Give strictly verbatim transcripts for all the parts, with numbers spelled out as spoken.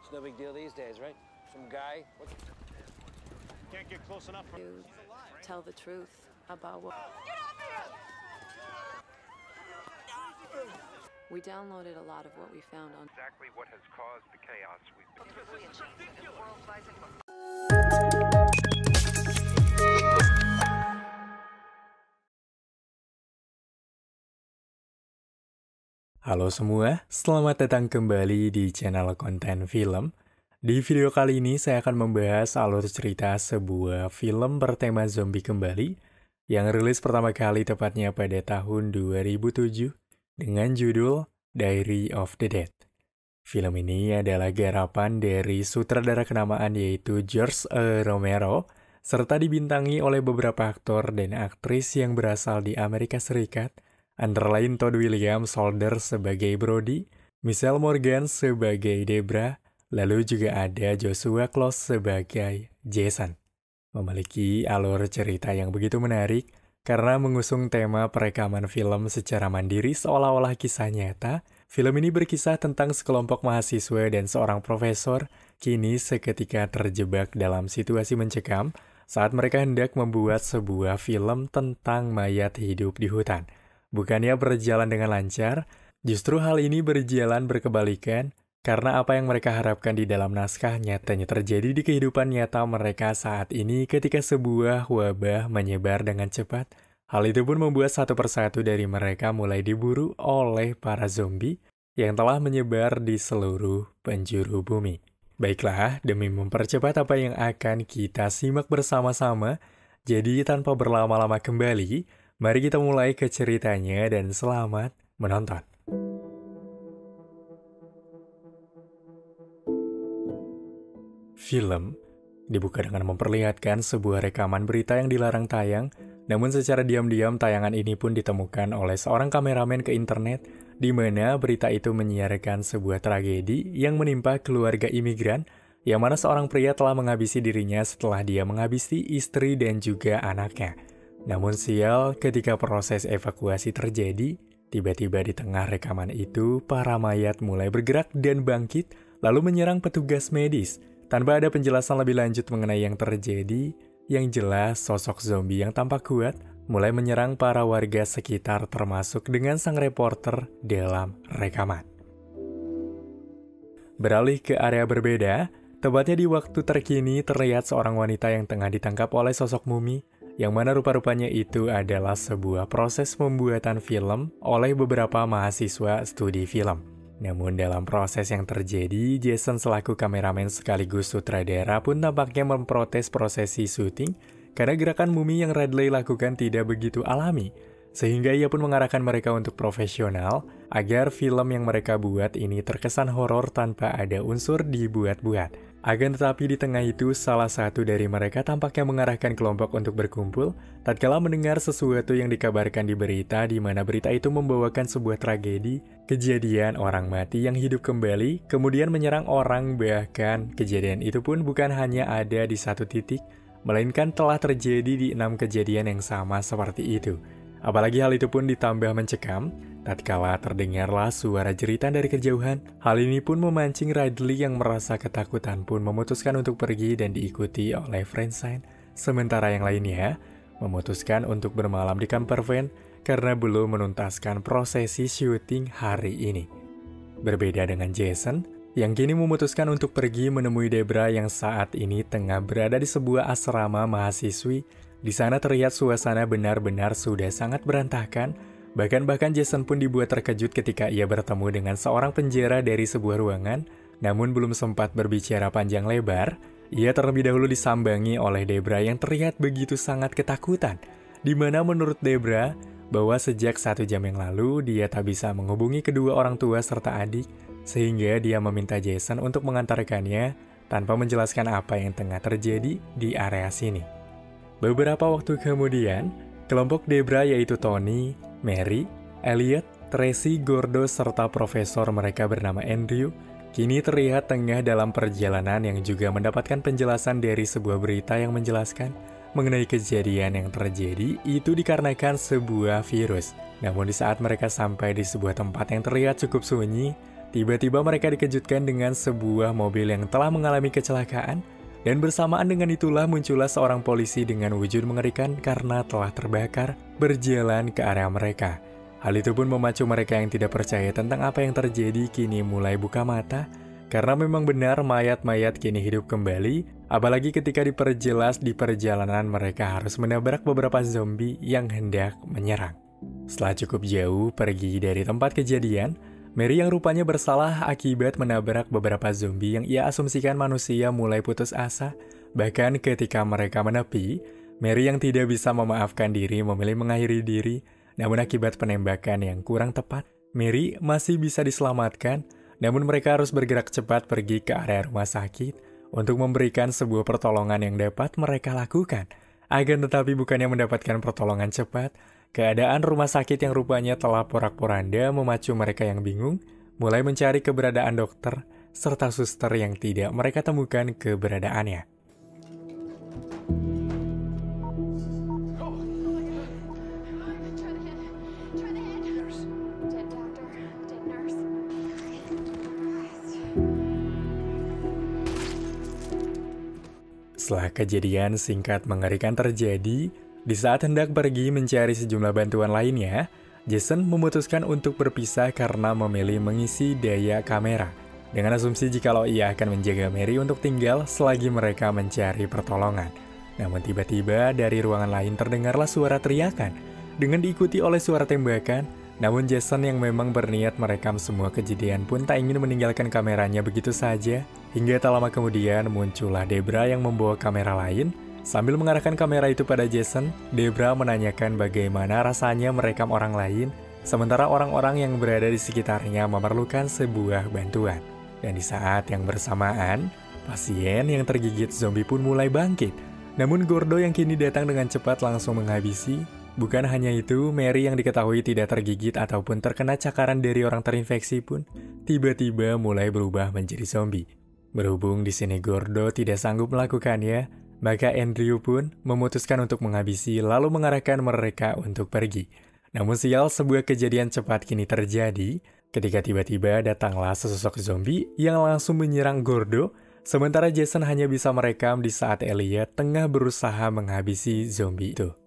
It's no big deal these days, right? Some guy. What? Can't get close enough for... To tell the truth about what... We downloaded a lot of what we found on... Exactly what has caused the chaos we've been... Halo semua, selamat datang kembali di channel konten film. Di video kali ini saya akan membahas alur cerita sebuah film bertema zombie kembali yang rilis pertama kali tepatnya pada tahun dua ribu tujuh dengan judul Diary of the Dead. Film ini adalah garapan dari sutradara kenamaan yaitu George A. Romero serta dibintangi oleh beberapa aktor dan aktris yang berasal di Amerika Serikat, antara lain Todd Williams Solder sebagai Brody, Michelle Morgan sebagai Debra, lalu juga ada Joshua Close sebagai Jason. Memiliki alur cerita yang begitu menarik karena mengusung tema perekaman film secara mandiri seolah-olah kisah nyata. Film ini berkisah tentang sekelompok mahasiswa dan seorang profesor kini seketika terjebak dalam situasi mencekam saat mereka hendak membuat sebuah film tentang mayat hidup di hutan. Bukannya berjalan dengan lancar, justru hal ini berjalan berkebalikan karena apa yang mereka harapkan di dalam naskah nyatanya terjadi di kehidupan nyata mereka saat ini ketika sebuah wabah menyebar dengan cepat. Hal itu pun membuat satu persatu dari mereka mulai diburu oleh para zombie yang telah menyebar di seluruh penjuru bumi. Baiklah, demi mempercepat apa yang akan kita simak bersama-sama, jadi tanpa berlama-lama kembali, mari kita mulai ke ceritanya dan selamat menonton. Film dibuka dengan memperlihatkan sebuah rekaman berita yang dilarang tayang, namun secara diam-diam tayangan ini pun ditemukan oleh seorang kameramen ke internet, di mana berita itu menyiarkan sebuah tragedi yang menimpa keluarga imigran, yang mana seorang pria telah menghabisi dirinya setelah dia menghabisi istri dan juga anaknya. Namun sial, ketika proses evakuasi terjadi, tiba-tiba di tengah rekaman itu, para mayat mulai bergerak dan bangkit, lalu menyerang petugas medis. Tanpa ada penjelasan lebih lanjut mengenai yang terjadi, yang jelas sosok zombie yang tampak kuat mulai menyerang para warga sekitar termasuk dengan sang reporter dalam rekaman. Beralih ke area berbeda, tepatnya di waktu terkini terlihat seorang wanita yang tengah ditangkap oleh sosok mumi, yang mana rupa-rupanya itu adalah sebuah proses pembuatan film oleh beberapa mahasiswa studi film. Namun dalam proses yang terjadi, Jason selaku kameramen sekaligus sutradara pun tampaknya memprotes prosesi syuting karena gerakan mumi yang Radley lakukan tidak begitu alami, sehingga ia pun mengarahkan mereka untuk profesional agar film yang mereka buat ini terkesan horor tanpa ada unsur dibuat-buat. Akan tetapi di tengah itu, salah satu dari mereka tampaknya mengarahkan kelompok untuk berkumpul tatkala mendengar sesuatu yang dikabarkan di berita, di mana berita itu membawakan sebuah tragedi, kejadian orang mati yang hidup kembali, kemudian menyerang orang, bahkan kejadian itu pun bukan hanya ada di satu titik, melainkan telah terjadi di enam kejadian yang sama seperti itu. Apalagi hal itu pun ditambah mencekam, tatkala terdengarlah suara jeritan dari kejauhan. Hal ini pun memancing Radley yang merasa ketakutan pun memutuskan untuk pergi dan diikuti oleh Francine. Sementara yang lainnya memutuskan untuk bermalam di camper van karena belum menuntaskan prosesi syuting hari ini. Berbeda dengan Jason, yang kini memutuskan untuk pergi menemui Debra yang saat ini tengah berada di sebuah asrama mahasiswi. Di sana terlihat suasana benar-benar sudah sangat berantakan. Bahkan-bahkan Jason pun dibuat terkejut ketika ia bertemu dengan seorang penjara dari sebuah ruangan. Namun belum sempat berbicara panjang lebar, ia terlebih dahulu disambangi oleh Debra yang terlihat begitu sangat ketakutan. Di mana menurut Debra, bahwa sejak satu jam yang lalu dia tak bisa menghubungi kedua orang tua serta adik, sehingga dia meminta Jason untuk mengantarkannya tanpa menjelaskan apa yang tengah terjadi di area sini. Beberapa waktu kemudian, kelompok Debra yaitu Tony, Mary, Elliot, Tracy, Gordo, serta profesor mereka bernama Andrew, kini terlihat tengah dalam perjalanan yang juga mendapatkan penjelasan dari sebuah berita yang menjelaskan mengenai kejadian yang terjadi itu dikarenakan sebuah virus. Namun di saat mereka sampai di sebuah tempat yang terlihat cukup sunyi, tiba-tiba mereka dikejutkan dengan sebuah mobil yang telah mengalami kecelakaan, dan bersamaan dengan itulah muncullah seorang polisi dengan wujud mengerikan karena telah terbakar berjalan ke area mereka. Hal itu pun memacu mereka yang tidak percaya tentang apa yang terjadi kini mulai buka mata, karena memang benar mayat-mayat kini hidup kembali, apalagi ketika diperjelas di perjalanan mereka harus menabrak beberapa zombie yang hendak menyerang. Setelah cukup jauh pergi dari tempat kejadian, Mary yang rupanya bersalah akibat menabrak beberapa zombie yang ia asumsikan manusia mulai putus asa. Bahkan ketika mereka menepi, Mary yang tidak bisa memaafkan diri memilih mengakhiri diri, namun akibat penembakan yang kurang tepat, Mary masih bisa diselamatkan. Namun mereka harus bergerak cepat pergi ke area rumah sakit untuk memberikan sebuah pertolongan yang dapat mereka lakukan. Akan tetapi bukannya mendapatkan pertolongan cepat, keadaan rumah sakit yang rupanya telah porak-poranda memacu mereka yang bingung, mulai mencari keberadaan dokter serta suster yang tidak mereka temukan keberadaannya. Setelah kejadian singkat mengerikan terjadi, di saat hendak pergi mencari sejumlah bantuan lainnya, Jason memutuskan untuk berpisah karena memilih mengisi daya kamera, dengan asumsi jikalau ia akan menjaga Mary untuk tinggal selagi mereka mencari pertolongan. Namun tiba-tiba dari ruangan lain terdengarlah suara teriakan, dengan diikuti oleh suara tembakan. Namun Jason yang memang berniat merekam semua kejadian pun tak ingin meninggalkan kameranya begitu saja. Hingga tak lama kemudian muncullah Debra yang membawa kamera lain. Sambil mengarahkan kamera itu pada Jason, Debra menanyakan bagaimana rasanya merekam orang lain, sementara orang-orang yang berada di sekitarnya memerlukan sebuah bantuan. Dan di saat yang bersamaan, pasien yang tergigit zombie pun mulai bangkit. Namun Gordo yang kini datang dengan cepat langsung menghabisi. Bukan hanya itu, Mary yang diketahui tidak tergigit ataupun terkena cakaran dari orang terinfeksi pun tiba-tiba mulai berubah menjadi zombie. Berhubung di sini Gordo tidak sanggup melakukannya, maka Andrew pun memutuskan untuk menghabisi lalu mengarahkan mereka untuk pergi. Namun sial, sebuah kejadian cepat kini terjadi ketika tiba-tiba datanglah sesosok zombie yang langsung menyerang Gordo, sementara Jason hanya bisa merekam di saat Elliot tengah berusaha menghabisi zombie itu.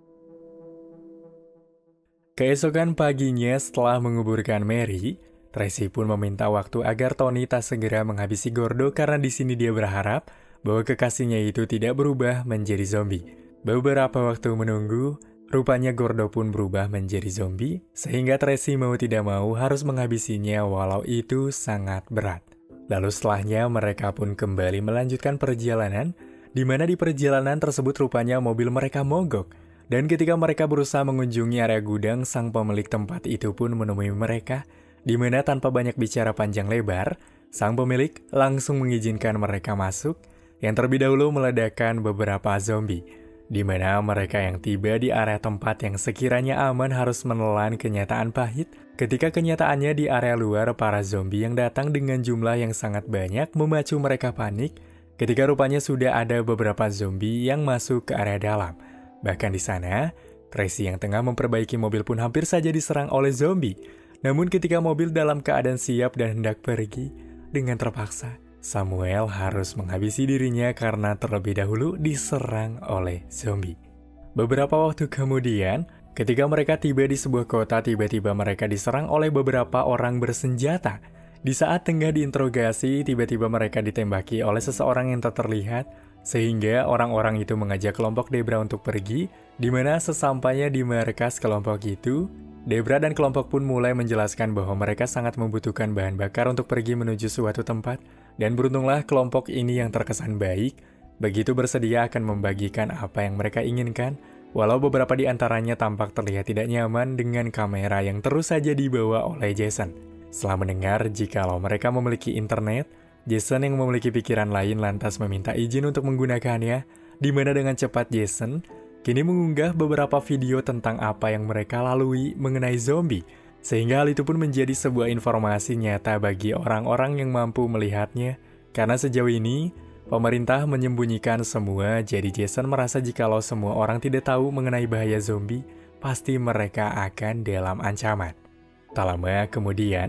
Keesokan paginya setelah menguburkan Mary, Tracy pun meminta waktu agar Tony tak segera menghabisi Gordo karena di sini dia berharap bahwa kekasihnya itu tidak berubah menjadi zombie. Beberapa waktu menunggu, rupanya Gordo pun berubah menjadi zombie, sehingga Tracy mau tidak mau harus menghabisinya walau itu sangat berat. Lalu setelahnya mereka pun kembali melanjutkan perjalanan, di mana di perjalanan tersebut rupanya mobil mereka mogok. Dan ketika mereka berusaha mengunjungi area gudang, sang pemilik tempat itu pun menemui mereka, di mana tanpa banyak bicara panjang lebar, sang pemilik langsung mengizinkan mereka masuk, yang terlebih dahulu meledakkan beberapa zombie, di mana mereka yang tiba di area tempat yang sekiranya aman harus menelan kenyataan pahit, ketika kenyataannya di area luar para zombie yang datang dengan jumlah yang sangat banyak memacu mereka panik, ketika rupanya sudah ada beberapa zombie yang masuk ke area dalam. Bahkan di sana, Tracy yang tengah memperbaiki mobil pun hampir saja diserang oleh zombie. Namun ketika mobil dalam keadaan siap dan hendak pergi, dengan terpaksa, Samuel harus menghabisi dirinya karena terlebih dahulu diserang oleh zombie. Beberapa waktu kemudian, ketika mereka tiba di sebuah kota, tiba-tiba mereka diserang oleh beberapa orang bersenjata. Di saat tengah diinterogasi, tiba-tiba mereka ditembaki oleh seseorang yang tak terlihat, sehingga orang-orang itu mengajak kelompok Debra untuk pergi, di mana sesampainya di markas kelompok itu, Debra dan kelompok pun mulai menjelaskan bahwa mereka sangat membutuhkan bahan bakar untuk pergi menuju suatu tempat, dan beruntunglah kelompok ini yang terkesan baik, begitu bersedia akan membagikan apa yang mereka inginkan, walau beberapa di antaranya tampak terlihat tidak nyaman dengan kamera yang terus saja dibawa oleh Jason. Setelah mendengar jikalau mereka memiliki internet, Jason yang memiliki pikiran lain lantas meminta izin untuk menggunakannya, di mana dengan cepat Jason kini mengunggah beberapa video tentang apa yang mereka lalui mengenai zombie, sehingga hal itu pun menjadi sebuah informasi nyata bagi orang-orang yang mampu melihatnya, karena sejauh ini pemerintah menyembunyikan semua, jadi Jason merasa jikalau semua orang tidak tahu mengenai bahaya zombie, pasti mereka akan dalam ancaman. Tak lama kemudian,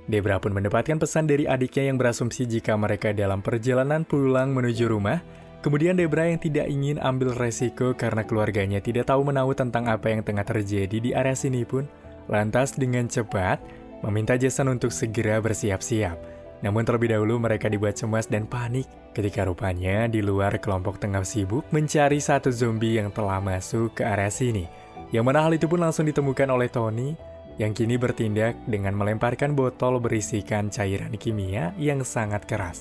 Debra pun mendapatkan pesan dari adiknya yang berasumsi jika mereka dalam perjalanan pulang menuju rumah. Kemudian Debra yang tidak ingin ambil resiko karena keluarganya tidak tahu menahu tentang apa yang tengah terjadi di area sini pun, lantas dengan cepat meminta Jason untuk segera bersiap-siap. Namun terlebih dahulu mereka dibuat cemas dan panik ketika rupanya di luar kelompok tengah sibuk mencari satu zombie yang telah masuk ke area sini. Yang mana hal itu pun langsung ditemukan oleh Tony, yang kini bertindak dengan melemparkan botol berisikan cairan kimia yang sangat keras.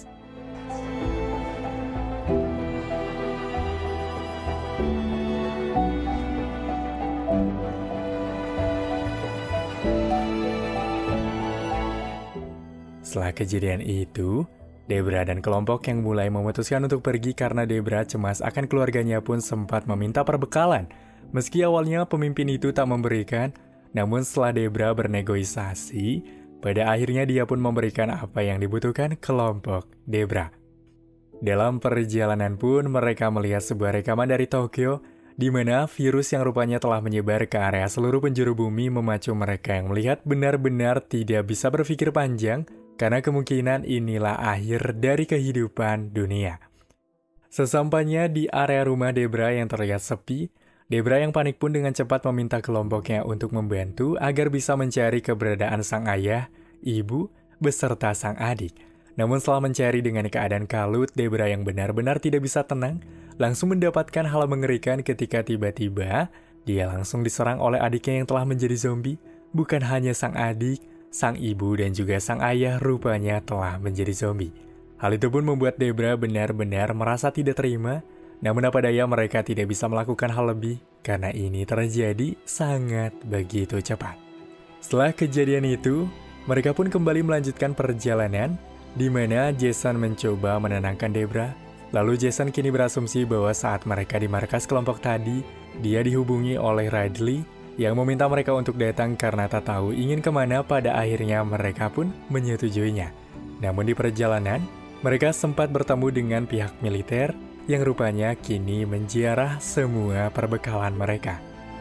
Setelah kejadian itu, Debra dan kelompok yang mulai memutuskan untuk pergi karena Debra cemas akan keluarganya pun sempat meminta perbekalan. Meski awalnya pemimpin itu tak memberikan, namun setelah Debra bernegosiasi, pada akhirnya dia pun memberikan apa yang dibutuhkan kelompok Debra. Dalam perjalanan pun mereka melihat sebuah rekaman dari Tokyo, di mana virus yang rupanya telah menyebar ke area seluruh penjuru bumi memacu mereka yang melihat benar-benar tidak bisa berpikir panjang, karena kemungkinan inilah akhir dari kehidupan dunia. Sesampainya di area rumah Debra yang terlihat sepi, Debra yang panik pun dengan cepat meminta kelompoknya untuk membantu agar bisa mencari keberadaan sang ayah, ibu, beserta sang adik. Namun setelah mencari dengan keadaan kalut, Debra yang benar-benar tidak bisa tenang, langsung mendapatkan hal mengerikan ketika tiba-tiba dia langsung diserang oleh adiknya yang telah menjadi zombie. Bukan hanya sang adik, sang ibu dan juga sang ayah rupanya telah menjadi zombie. Hal itu pun membuat Debra benar-benar merasa tidak terima. Namun apa daya mereka tidak bisa melakukan hal lebih karena ini terjadi sangat begitu cepat. Setelah kejadian itu, mereka pun kembali melanjutkan perjalanan di mana Jason mencoba menenangkan Debra. Lalu Jason kini berasumsi bahwa saat mereka di markas kelompok tadi, dia dihubungi oleh Radley yang meminta mereka untuk datang karena tak tahu ingin kemana. Pada akhirnya mereka pun menyetujuinya. Namun di perjalanan, mereka sempat bertemu dengan pihak militer yang rupanya kini menziarah semua perbekalan mereka.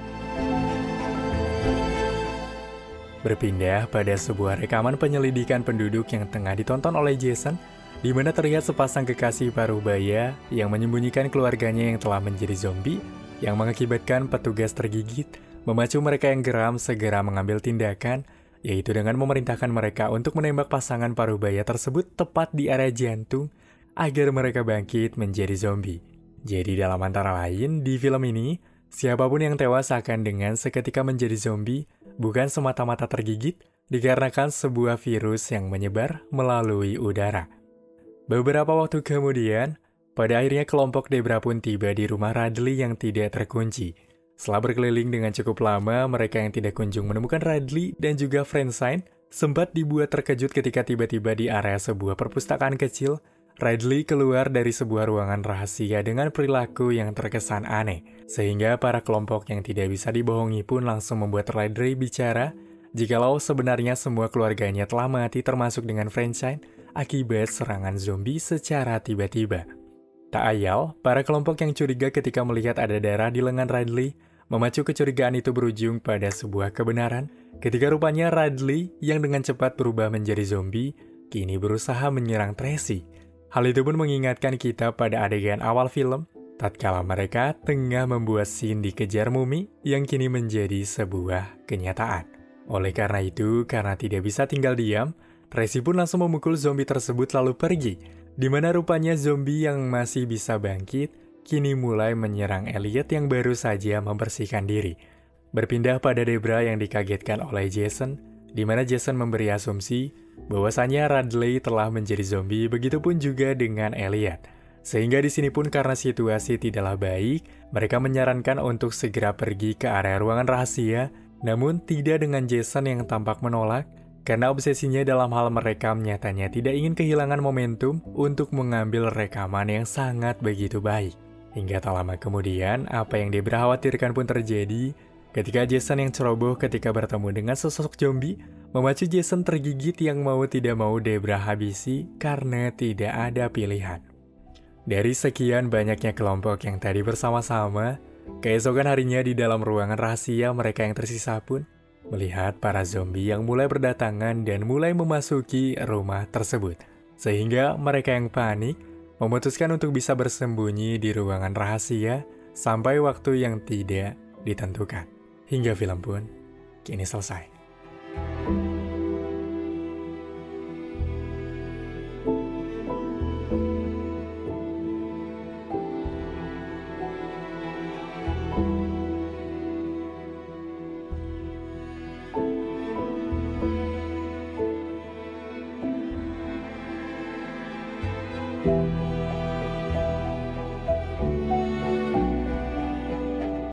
Berpindah pada sebuah rekaman penyelidikan penduduk yang tengah ditonton oleh Jason, di mana terlihat sepasang kekasih parubaya yang menyembunyikan keluarganya yang telah menjadi zombie, yang mengakibatkan petugas tergigit, memacu mereka yang geram segera mengambil tindakan, yaitu dengan memerintahkan mereka untuk menembak pasangan parubaya tersebut tepat di area jantung, agar mereka bangkit menjadi zombie. Jadi dalam antara lain, di film ini, siapapun yang tewas akan dengan seketika menjadi zombie, bukan semata-mata tergigit, dikarenakan sebuah virus yang menyebar melalui udara. Beberapa waktu kemudian, pada akhirnya kelompok Debra pun tiba di rumah Radley yang tidak terkunci. Setelah berkeliling dengan cukup lama, mereka yang tidak kunjung menemukan Radley dan juga Francine sempat dibuat terkejut ketika tiba-tiba di area sebuah perpustakaan kecil, Radley keluar dari sebuah ruangan rahasia dengan perilaku yang terkesan aneh, sehingga para kelompok yang tidak bisa dibohongi pun langsung membuat Radley bicara jikalau sebenarnya semua keluarganya telah mati termasuk dengan Francine akibat serangan zombie secara tiba-tiba. Tak ayal, para kelompok yang curiga ketika melihat ada darah di lengan Radley, memacu kecurigaan itu berujung pada sebuah kebenaran ketika rupanya Radley yang dengan cepat berubah menjadi zombie, kini berusaha menyerang Tracy. Hal itu pun mengingatkan kita pada adegan awal film, tatkala mereka tengah membuat scene dikejar mumi yang kini menjadi sebuah kenyataan. Oleh karena itu, karena tidak bisa tinggal diam, Tracy pun langsung memukul zombie tersebut lalu pergi, di mana rupanya zombie yang masih bisa bangkit, kini mulai menyerang Elliot yang baru saja membersihkan diri. Berpindah pada Debra yang dikagetkan oleh Jason, di mana Jason memberi asumsi bahwasanya Radley telah menjadi zombie, begitupun juga dengan Elliot. Sehingga di sini pun karena situasi tidaklah baik, mereka menyarankan untuk segera pergi ke area ruangan rahasia, namun tidak dengan Jason yang tampak menolak, karena obsesinya dalam hal merekam nyatanya tidak ingin kehilangan momentum untuk mengambil rekaman yang sangat begitu baik. Hingga tak lama kemudian, apa yang Debra khawatirkan pun terjadi, ketika Jason yang ceroboh ketika bertemu dengan sosok zombie, memacu Jason tergigit yang mau tidak mau Debra habisi karena tidak ada pilihan. Dari sekian banyaknya kelompok yang tadi bersama-sama, keesokan harinya di dalam ruangan rahasia mereka yang tersisa pun, melihat para zombie yang mulai berdatangan dan mulai memasuki rumah tersebut. Sehingga mereka yang panik memutuskan untuk bisa bersembunyi di ruangan rahasia sampai waktu yang tidak ditentukan. Hingga film pun kini selesai.